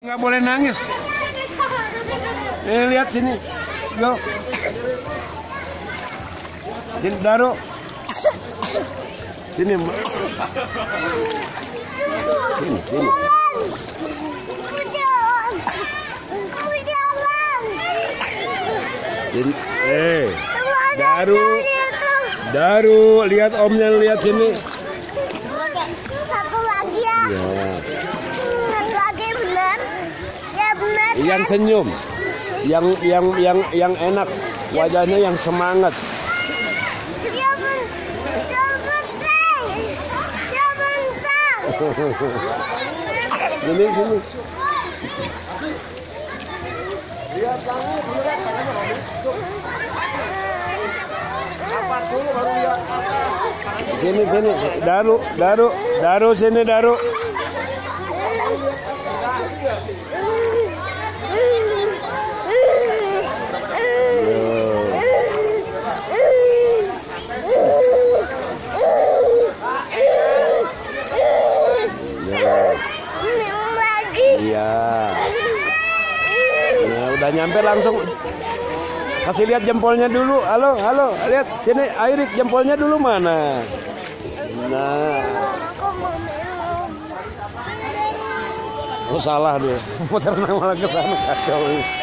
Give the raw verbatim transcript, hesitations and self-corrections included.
Nggak boleh nangis. Nih lihat sini, yo. Sini Daru. Sini. Sini, sini. Sini. Eh, Daru. Daru, lihat omnya, lihat sini. Satu lagi ya. Ya. Satu lagi benar. Ya benar. Yang senyum, yang yang yang yang enak, wajahnya yang semangat. Ya ben, ya bentar, ya bentar. Sini sini. Lihat langit, lihat apa dulu baru lihat atas. Sini sini, Daru, Daru, Daru sini Daru. Iya. Nah, udah nyampe langsung. Kasih lihat jempolnya dulu. Halo, halo, lihat sini Airik, jempolnya dulu mana? Nah. Oh salah dia. Muter malah ke sana kacau.